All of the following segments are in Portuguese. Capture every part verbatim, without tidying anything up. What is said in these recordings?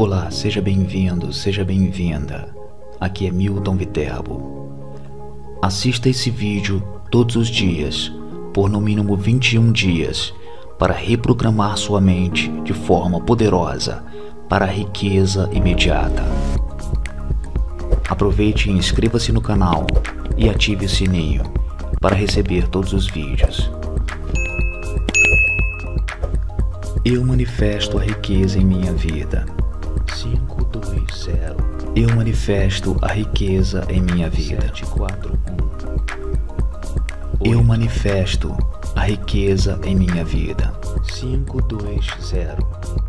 Olá, seja bem-vindo, seja bem-vinda. Aqui é Milton Viterbo. Assista esse vídeo todos os dias, por no mínimo vinte e um dias, para reprogramar sua mente de forma poderosa para a riqueza imediata. Aproveite e inscreva-se no canal e ative o sininho para receber todos os vídeos. Eu manifesto a riqueza em minha vida. cinco, dois, zero. Eu manifesto a riqueza em minha vida. sete, quatro, um. Eu manifesto a riqueza em minha vida. cinco, dois, zero.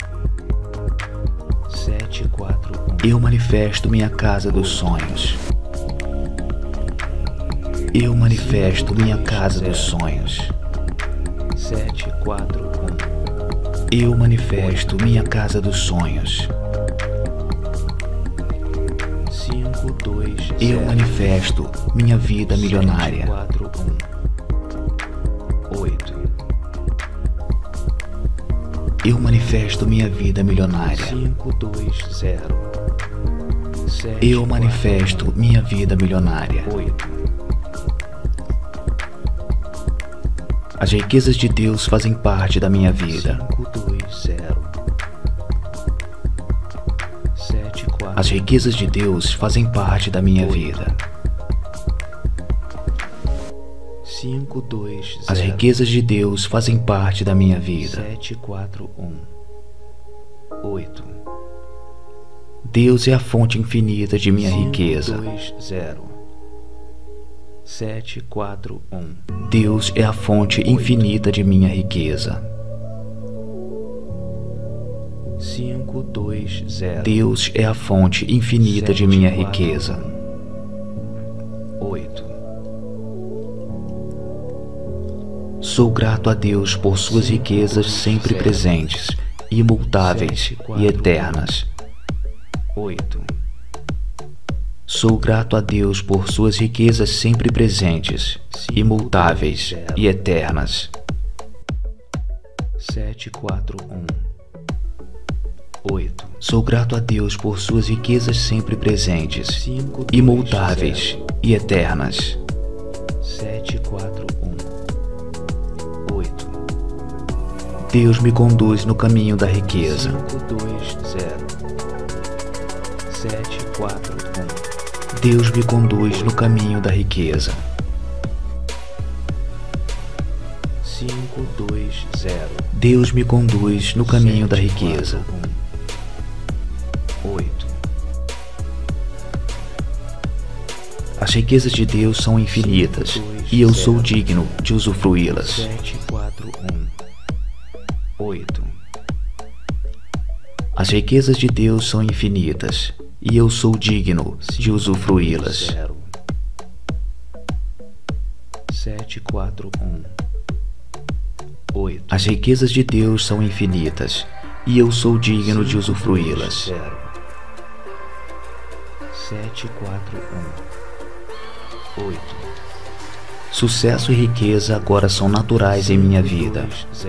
sete, quatro, um. Eu manifesto minha casa dos sonhos. Eu manifesto minha casa dos sonhos. sete, quatro, um. Eu manifesto minha casa dos sonhos. cinco, dois, zero. Eu manifesto minha vida milionária. quatro, um. oito. Eu manifesto minha vida milionária. cinco, dois, zero. sete, Eu manifesto quatro, minha vida milionária. oito. As riquezas de Deus fazem parte da minha vida. cinco, dois, zero. sete, quatro. As riquezas de Deus fazem parte da minha vida. cinco, dois, zero. As riquezas de Deus fazem parte da minha vida. sete, quatro, um. oito. Deus é a fonte infinita de minha cinco, riqueza. dois, zero. sete, quatro, um. Deus é a fonte infinita de minha riqueza. cinco, dois, zero. Deus é a fonte infinita sete, de minha quatro, riqueza. oito. Sou grato a Deus por suas cinco, riquezas sempre zero. Presentes, imutáveis sete, quatro, e eternas. oito. Sou grato a Deus por suas riquezas sempre presentes, imutáveis e eternas. sete, quatro, um. oito. Sou grato a Deus por suas riquezas sempre presentes, cinco, imutáveis e eternas. sete, quatro, um. oito. Deus me conduz no caminho da riqueza. cinco, dois, zero. sete, quatro, um. Deus me conduz no caminho da riqueza. cinco, dois, zero. Deus me conduz no caminho da riqueza. oito. As riquezas de Deus são infinitas e eu sou digno de usufruí-las. sete, quatro, um. oito. As riquezas de Deus são infinitas e eu sou digno de usufruí-las. sete, quatro, um. oito. As riquezas de Deus são infinitas e eu sou digno de usufruí-las. sete, quatro, um. oito. Sucesso e riqueza agora são naturais em minha vida.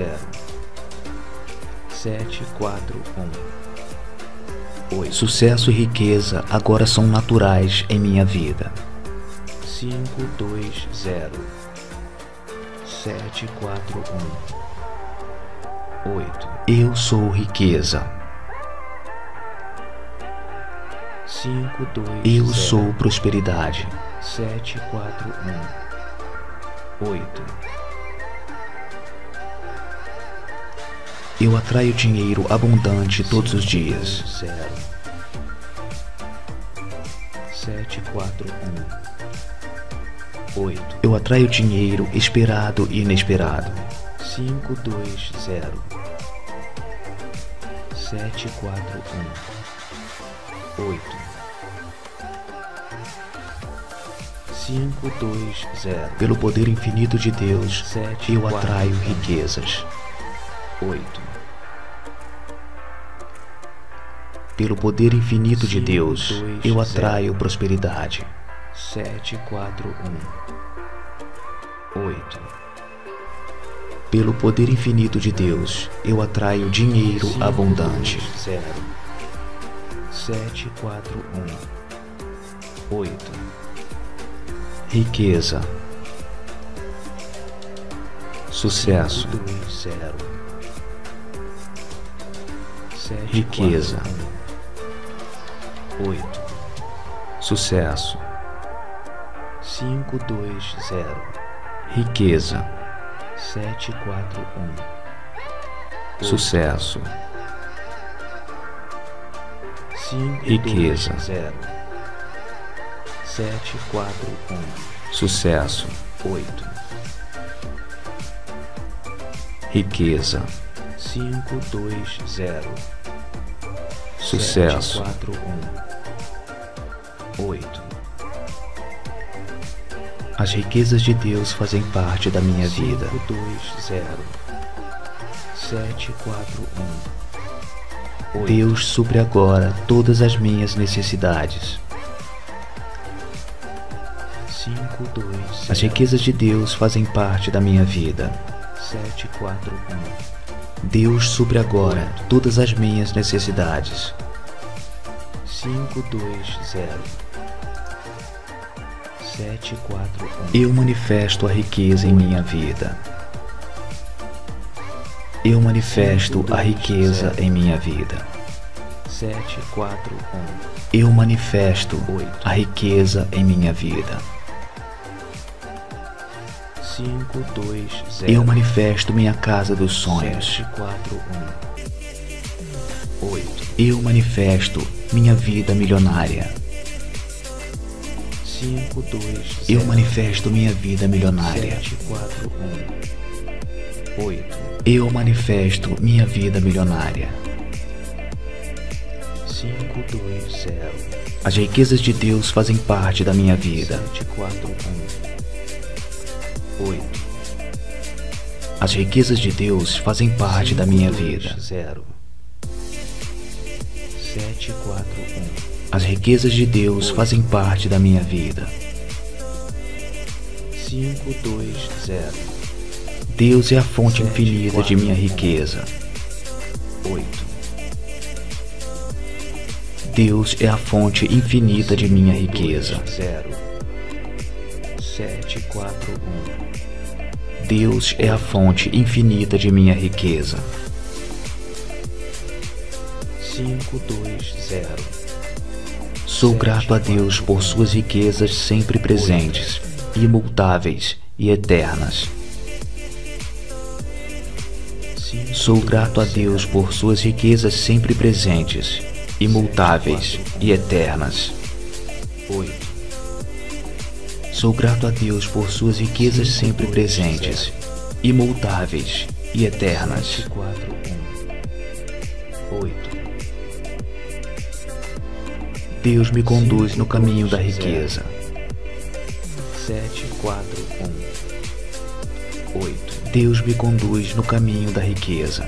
sete, quatro, um. Sucesso e riqueza agora são naturais em minha vida. cinco, dois, zero. sete, quatro, um. oito. Eu sou riqueza. cinco, dois, Eu zero. Sou prosperidade. sete, quatro, um. oito. Eu atraio dinheiro abundante todos os dias. sete, quatro, um. oito. Eu atraio dinheiro esperado e inesperado. cinco, dois, zero. sete, quatro, um. oito. cinco, dois, zero. Pelo poder infinito de Deus, sete, eu atraio quatro, riquezas. oito. Pelo poder infinito de Deus, eu atraio prosperidade. sete, quatro, um. oito. Pelo poder infinito de Deus, eu atraio dinheiro abundante. sete, quatro, um, oito. Riqueza, sucesso, dois, zero, sete, riqueza, oito. Sucesso, cinco, dois, zero. Riqueza, sete, quatro, um. Sucesso, cinco, riqueza, zero, sete, quatro, um. Sucesso, oito. Riqueza, cinco, dois, zero. Sucesso, sete, quatro, um. oito. As riquezas de Deus fazem parte da minha vida. cinco, dois, zero. sete, quatro, um. oito. Deus supre agora todas as minhas necessidades. cinco, dois, zero. As riquezas de Deus fazem parte da minha vida. sete, quatro, um. Deus supre agora oito. Todas as minhas necessidades. cinco, dois, zero. sete, quatro, um. Eu manifesto a riqueza em minha vida. Eu manifesto a riqueza em minha vida. sete, quatro, um. Eu manifesto a riqueza em minha vida. cinco, dois, zero. Eu manifesto minha casa dos sonhos. sete, quatro, um. oito. Eu manifesto minha vida milionária. cinco, dois, zero. Eu manifesto minha vida milionária. sete, quatro, um. oito. Eu manifesto minha vida milionária. cinco, dois, zero. As riquezas de Deus fazem parte da minha vida. sete, quatro, um. oito. As riquezas de Deus fazem parte cinco, da minha dois, vida. zero. sete, quatro, um. As riquezas de Deus oito. Fazem parte da minha vida. cinco, dois, zero. Deus é a fonte sete, infinita quatro, de minha riqueza. oito. Deus é a fonte infinita de minha riqueza. zero. sete, quatro, um. Deus é a fonte infinita de minha riqueza. cinco, dois, zero. Sou grato a Deus por suas riquezas sempre presentes, imutáveis e eternas. Sou grato a Deus por suas riquezas sempre presentes, imutáveis e eternas. oito. Sou grato a Deus por suas riquezas sempre presentes, imutáveis e eternas. oito. Deus me conduz no caminho da riqueza. sete, quatro, um. oito. Deus me conduz no caminho da riqueza.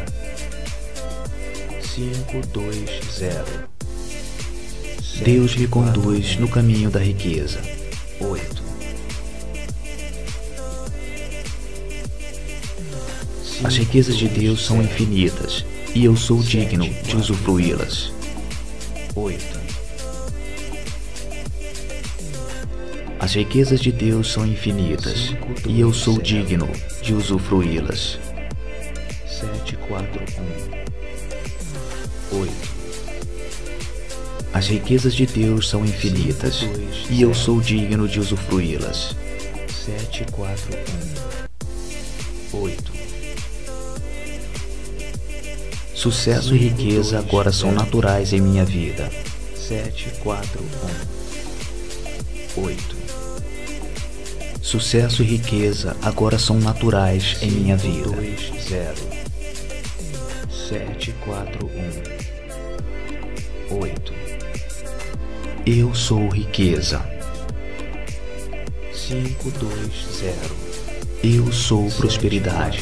cinco, dois, zero. Deus me conduz no caminho da riqueza. oito. As riquezas de Deus são infinitas e eu sou digno de usufruí-las. oito. As riquezas de Deus são infinitas e eu sou digno de usufruí-las. sete, quatro, um. oito. As riquezas de Deus são infinitas e eu sou digno de usufruí-las. sete, quatro, um. oito. Sucesso e riqueza agora são naturais em minha vida. sete, quatro, um. oito. Sucesso e riqueza agora são naturais em minha vida. dois, zero. sete, quatro, um. oito. Eu sou riqueza. cinco, dois, zero. Eu sou prosperidade.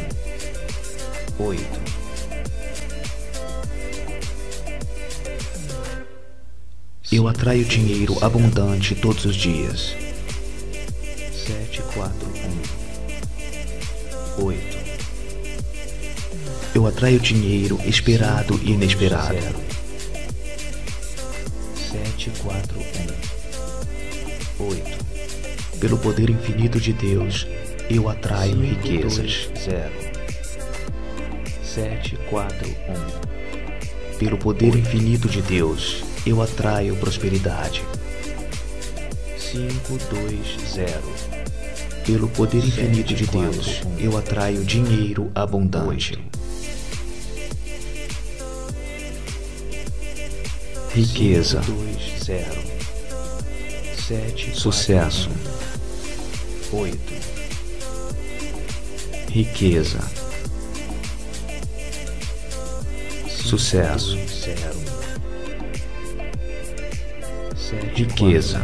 oito. Eu atraio dinheiro abundante todos os dias. sete, quatro, um. oito. Eu atraio dinheiro esperado e inesperado. sete, quatro, um, oito. Pelo poder infinito de Deus, eu atraio cinco, riquezas. zero, sete, quatro, um. Pelo poder oito. Infinito de Deus, eu atraio prosperidade. cinco, dois, zero. Pelo poder sete, infinito de quatro, Deus, um. Eu atraio dinheiro abundante. oito. Riqueza. cinco, dois, zero. sete, sucesso. oito. Riqueza. Sucesso. zero. sete, riqueza.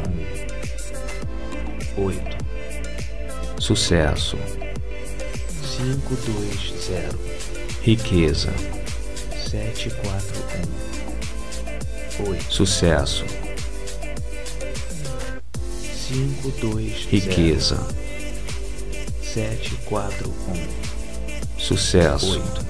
oito. Sucesso. cinco, dois, zero. Riqueza. sete, quatro, um. oito. Sucesso. cinco, dois, riqueza. sete, quatro, um. Sucesso. oito.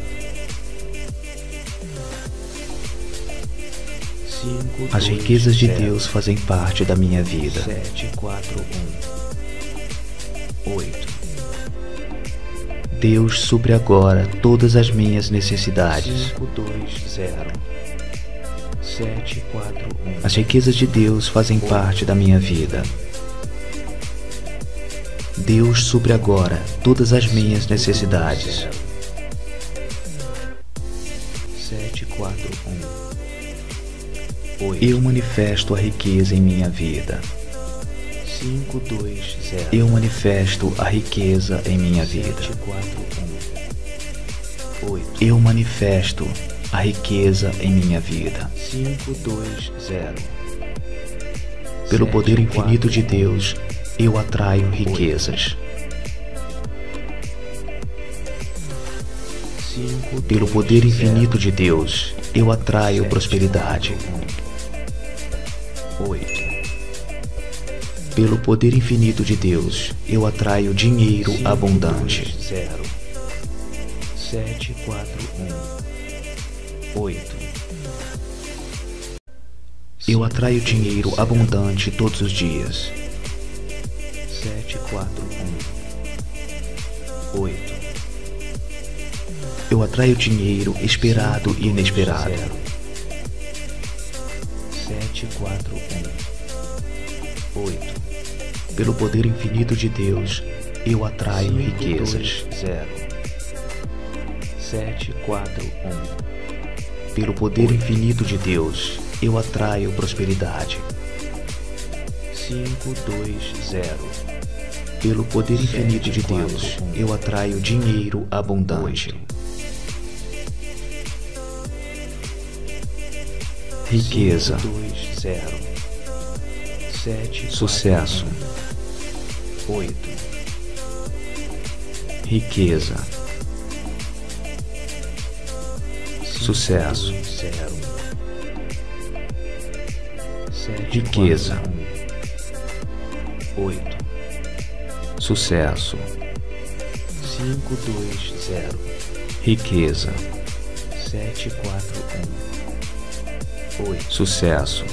cinco, as riquezas de Deus fazem parte da minha vida. sete, quatro, um. oito. Deus supre agora todas as minhas necessidades. cinco, dois, zero. sete, quatro, um. As riquezas de Deus fazem oito. Parte da minha vida. Deus supre agora todas as minhas necessidades. sete, quatro, um. oito. Eu manifesto a riqueza em minha vida. cinco, dois, zero. Eu manifesto a riqueza em minha vida. sete, quatro, um. oito. Eu manifesto a riqueza em minha vida. cinco, dois, zero. Pelo poder infinito de Deus, eu atraio riquezas. Pelo poder infinito de Deus, eu atraio prosperidade. oito. Pelo poder infinito de Deus, eu atraio dinheiro abundante. zero. sete, quatro, um. oito. Eu atraio dinheiro abundante todos os dias. sete, quatro, um. oito. Eu atraio dinheiro esperado e inesperado. sete, quatro, um. oito. Pelo poder infinito de Deus, eu atraio riquezas. zero. sete, quatro, um. Pelo poder infinito de Deus, eu atraio prosperidade. cinco, dois, zero. Pelo poder infinito de Deus, eu atraio dinheiro abundante. Riqueza. dois, zero. sete, sucesso. oito. Riqueza. Sucesso. zero. Riqueza. oito. Sucesso. cinco, dois, zero. Riqueza. sete, quatro, um. oito. Sucesso.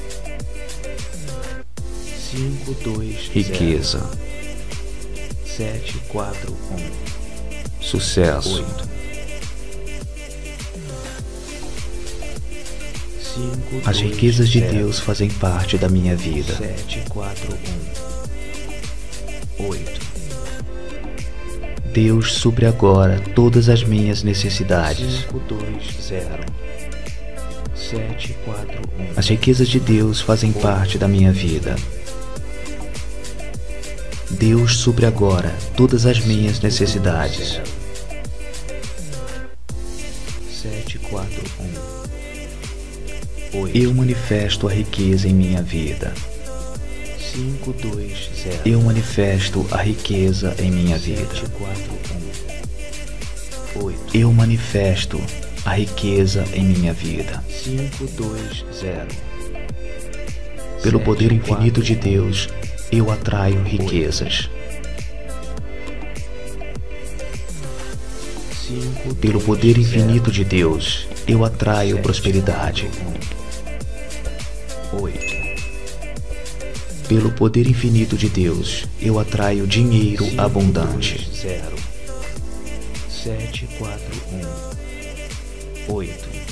cinco, dois, riqueza. sete, quatro, um. Sucesso. oito. cinco, as riquezas de Deus fazem parte da minha vida. sete, quatro, um. oito. Deus supre agora todas as minhas necessidades. cinco, dois, zero. sete, quatro, um. As riquezas de Deus fazem oito. Parte da minha vida. Deus supre agora todas as minhas necessidades. sete, quatro, um. oito. Eu manifesto a riqueza em minha vida. cinco, dois, zero. Eu manifesto a riqueza em minha vida. sete, quatro, um. oito. Eu manifesto a riqueza em minha vida. cinco, dois, zero. Pelo poder infinito de Deus, eu atraio riquezas. Pelo poder infinito de Deus, eu atraio prosperidade. oito. Pelo poder infinito de Deus, eu atraio dinheiro abundante. zero, sete, quatro, um, oito.